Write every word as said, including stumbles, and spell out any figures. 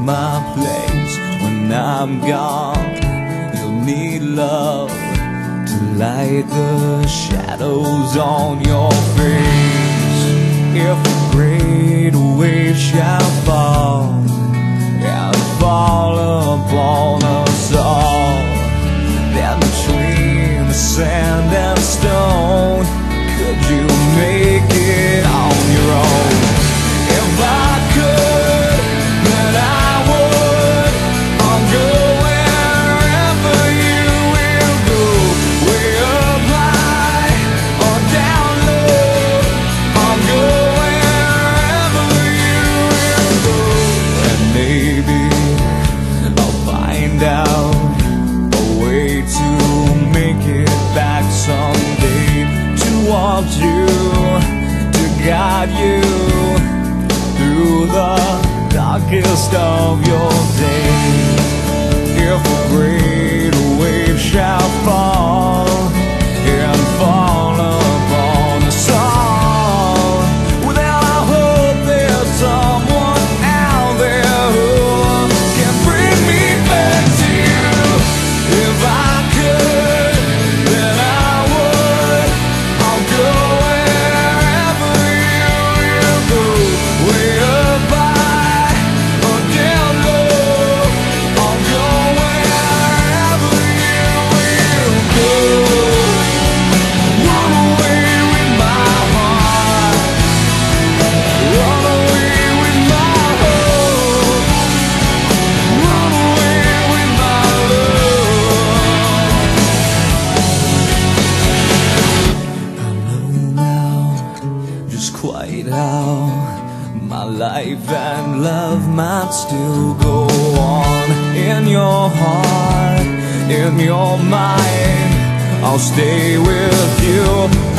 my place when I'm gone. You'll need love to light the shadows on your face. If a great wave shall fall and fall upon us all, then between the sand and stone, could you make it on your own? If I could, then I would. I'll go wherever you will go, way up high or down low. I'll go wherever you will go, and maybe I'll find out a way to make it back someday, to want you, to guide you through the darkest of your days. If a great wave shall fall and fall upon us all, well then I hope there's someone out there who can bring me back to you. If I could, then I would. I'll go wherever you will go, way up high or down low. I'll go wherever you will go. Run away with my heart, run away with my hope, run away with my love. I know now just quite how my life and love might still go on. In your heart, in your mind, I'll stay with you.